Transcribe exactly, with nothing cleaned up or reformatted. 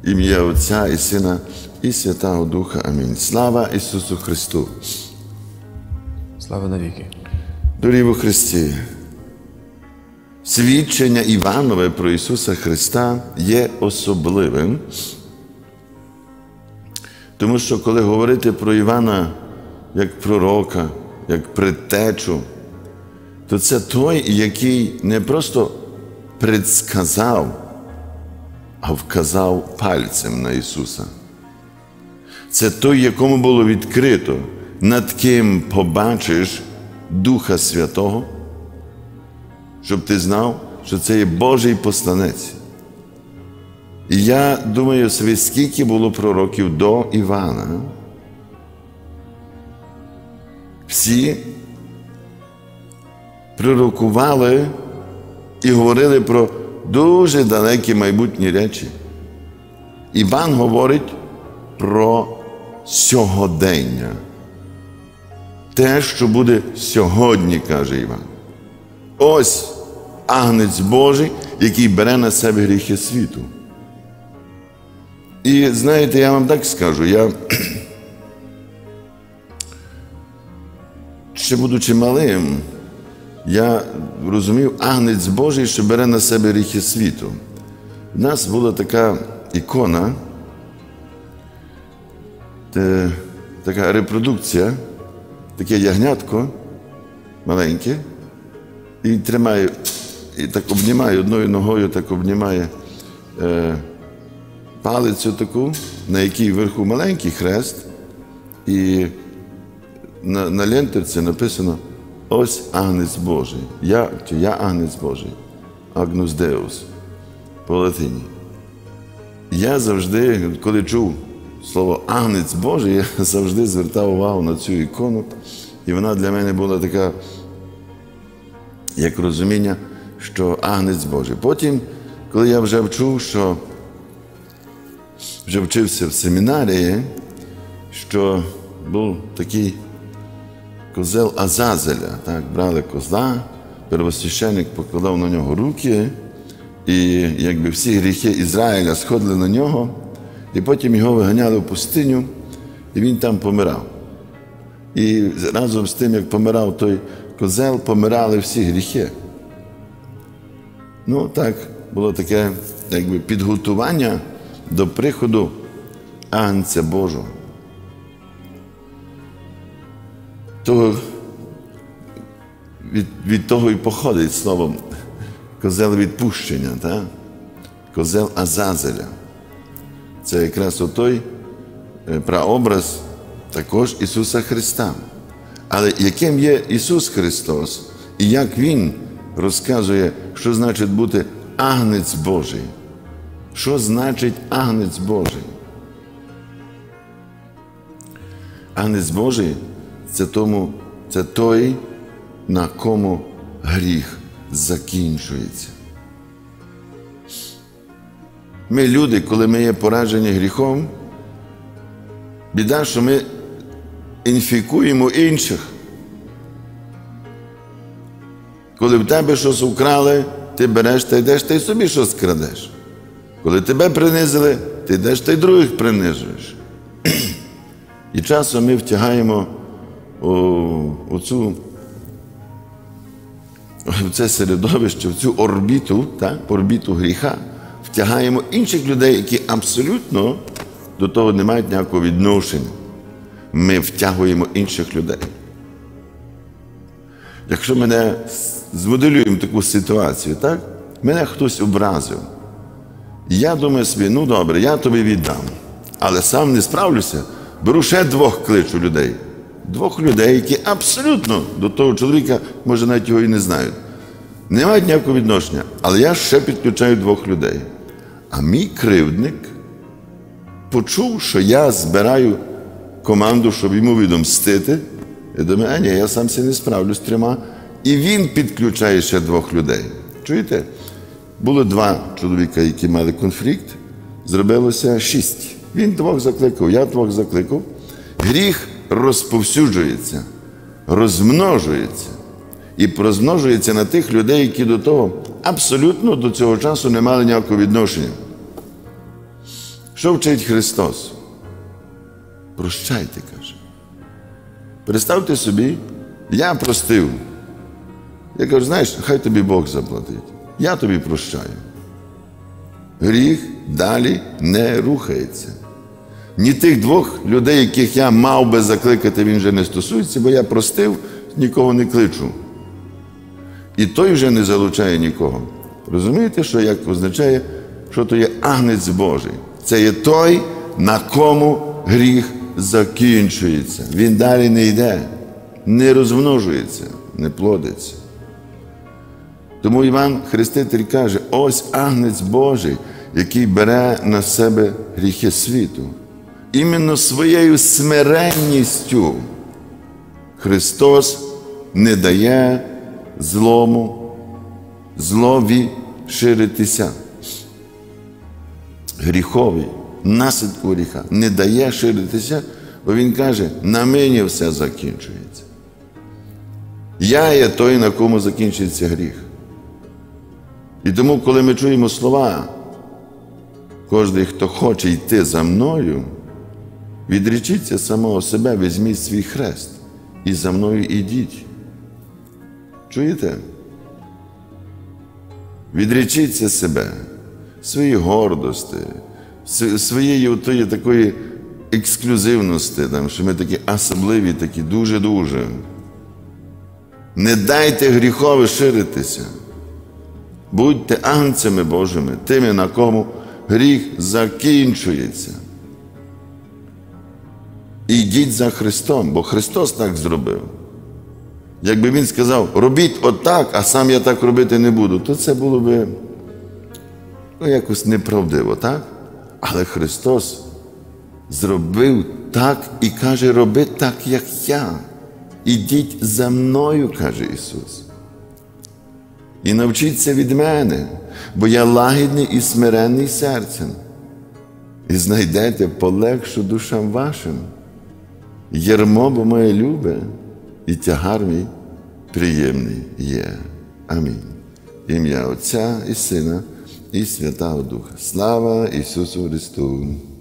ім'я Отця і Сина і Святого Духа. Амінь. Слава Ісусу Христу! Слава навіки! Дорогі во Христі, свідчення Іванове про Ісуса Христа є особливим, тому що коли говорити про Івана як пророка, як предтечу, то це той, який не просто предсказав, а вказав пальцем на Ісуса. Це той, якому було відкрито, над ким побачиш Духа Святого, щоб ти знав, що це є Божий посланець. І я думаю собі, скільки було пророків до Івана. Всі пророкували і говорили про дуже далекі майбутні речі. Іван говорить про сьогодення. Те, що буде сьогодні, каже Іван. Ось Агнець Божий, який бере на себе гріхи світу. І знаєте, я вам так скажу, я, ще будучи малим, я розумів, Агнець Божий, що бере на себе гріхи світу. У нас була така ікона, те, така репродукція, таке ягнятко маленьке, і тримає, і так обнімає, одною ногою так обнімає е, палицю таку, на якій вверху маленький хрест, і на, на лентерці написано «Ось Агнець Божий». Я, чи я Агнець Божий. Agnus Deus. По латині. Я завжди, коли чув слово «Агнець Божий», я завжди звертав увагу на цю ікону. І вона для мене була така, як розуміння, що Агнець Божий. Потім, коли я вже вчув, що вже вчився в семінарії, що був такий козел Азазеля. Так, брали козла, первосвященик покладав на нього руки, і якби всі гріхи Ізраїля сходили на нього, і потім його виганяли в пустиню, і він там помирав. І разом з тим, як помирав той козел, помирали всі гріхи. Ну, так, було таке, якби, підготування до приходу Агнця Божого. Того, від, від того і походить слово козел відпущення, так? Козел Азазеля. Це якраз отой прообраз також Ісуса Христа. Але яким є Ісус Христос і як Він розказує, що значить бути Агнець Божий? Що значить Агнець Божий? Агнець Божий – це, тому, це той, на кому гріх закінчується. Ми люди, коли ми є поражені гріхом, біда, що ми інфікуємо інших. Коли в тебе щось украли, ти береш та йдеш, та й собі щось крадеш. Коли тебе принизили, ти йдеш та й других принижуєш. І часом ми втягаємо у, у цю, в це середовище, в цю орбіту, так, орбіту гріха, втягаємо інших людей, які абсолютно до того не мають ніякого відношення. Ми втягуємо інших людей. Якщо мене змоделюємо таку ситуацію, так? Мене хтось образив. Я думаю собі, ну добре, я тобі віддам. Але сам не справлюся, беру ще двох кличу людей. Двох людей, які абсолютно до того чоловіка, може, навіть його і не знають. Не мають ніякого відношення, але я ще підключаю двох людей. А мій кривдник почув, що я збираю команду, щоб йому відомстити. Я думаю, а ні, я сам себе не справлюсь з трьома. І він підключає ще двох людей. Чуєте? Було два чоловіка, які мали конфлікт, зробилося шість. Він двох закликав, я двох закликав. Гріх розповсюджується, розмножується. І розмножується на тих людей, які до того абсолютно до цього часу не мали ніякого відношення. Що вчить Христос? Прощайте, каже. Представте собі, я простив. Я кажу, знаєш, хай тобі Бог заплатить. Я тобі прощаю. Гріх далі не рухається. Ні тих двох людей, яких я мав би закликати, він вже не стосується, бо я простив, нікого не кличу. І той вже не залучає нікого. Розумієте, що як означає, що то є агнець Божий? Це є той, на кому гріх закінчується. Він далі не йде, не розмножується, не плодиться. Тому Іван Хреститель каже, ось агнець Божий, який бере на себе гріхи світу. Іменно своєю смиренністю Христос не дає злому, злові ширитися. Гріхові, наслідку гріха не дає ширитися, бо він каже, на мені все закінчується. Я є той, на кому закінчується гріх. І тому, коли ми чуємо слова, кожен, хто хоче йти за мною, відречіться самого себе, візьміть свій хрест і за мною ідіть. Чуєте? Відречіться себе, свої гордості, своєї тої такої ексклюзивності, там, що ми такі особливі, такі дуже-дуже. Не дайте гріхові ширитися. Будьте агнцями Божими, тими, на кому гріх закінчується. Ідіть за Христом, бо Христос так зробив. Якби Він сказав, робіть отак, а сам я так робити не буду, то це було б ну, якось неправдиво, так? Але Христос зробив так і каже, роби так, як я. Ідіть за мною, каже Ісус. І навчіться від мене, бо я лагідний і смиренний серцем. І знайдете полегшу душам вашим. Ярмо, бо моє любе, і тягар мій приємний є. Амінь. Ім'я Отця і Сина, і Святого Духа. Слава Ісусу Христу!